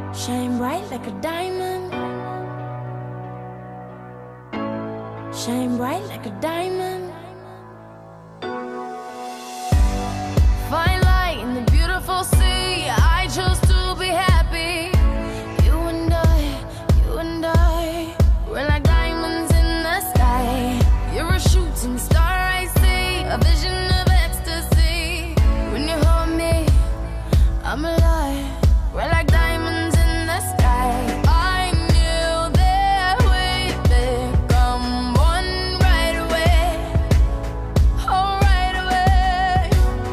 Shine bright like a diamond. Shine bright like a diamond. Fine light in the beautiful sea. I chose to be happy. You and I, we're like diamonds in the sky. You're a shooting star, I see, a vision of ecstasy. When you hold me, I'm alive. We're like diamonds in the sky. I knew that we'd become one right away. Oh, right away.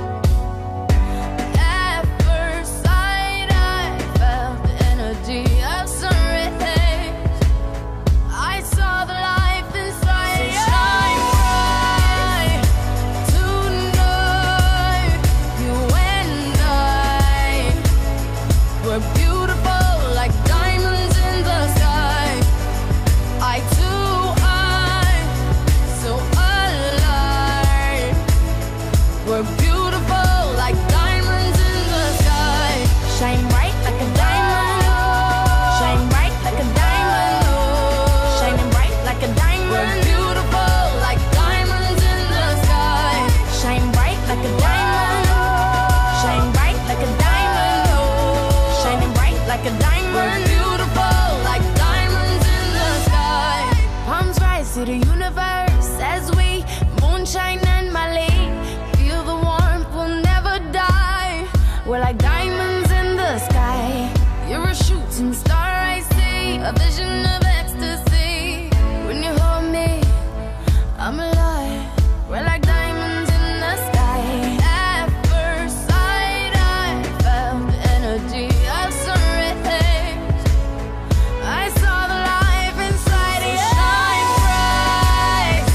At first sight, I felt the energy of sun rays. I saw the life inside you. Shine bright tonight. You and I, we're beautiful like diamonds in the sky. I too, I'm so alive. We're beautiful like diamonds in the sky. Shine bright like a diamond. Shine bright like a diamond. Shining bright like a diamond. We're beautiful like diamonds in the sky. Shine bright like a diamond. Shine bright like a diamond. Shining bright like a diamond. We're beautiful like diamonds in the sky. Palms rise to the universe as we moonshine and Mali. Feel the warmth, we'll never die. We're like diamonds in the sky. You're a shooting star, I see, a vision of ecstasy. When you hold me, I'm alive. We're like diamonds in the sky. At first sight, I felt the energy of sun rays. I saw the life inside you. Shine bright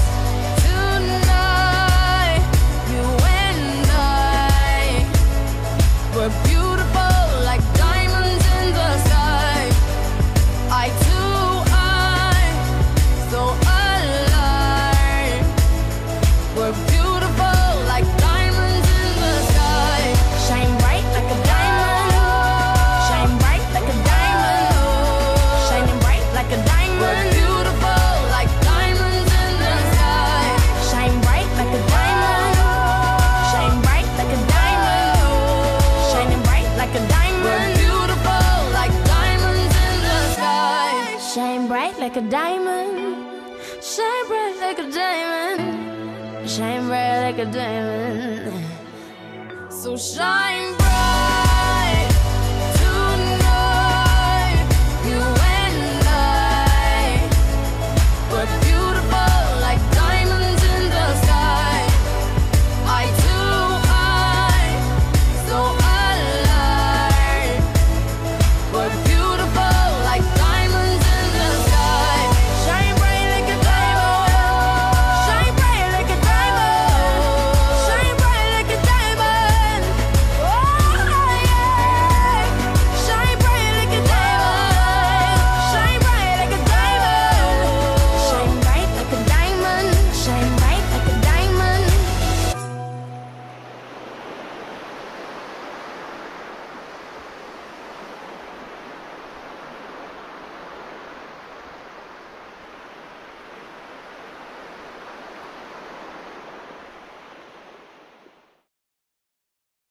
tonight. You and I, we're beautiful like diamonds in the sky. I too, I'm so alive. We're beautiful like diamonds in the sky. Shine bright like a diamond. Shine bright like a diamond. Shining bright like a diamond. We're beautiful like diamonds in the sky. Shine bright like a diamond. Shine bright like a diamond. Shining bright like a diamond. We're beautiful like diamonds in the sky. Shine bright like a diamond. Shine bright like a diamond. Shine bright like a diamond. So shine bright.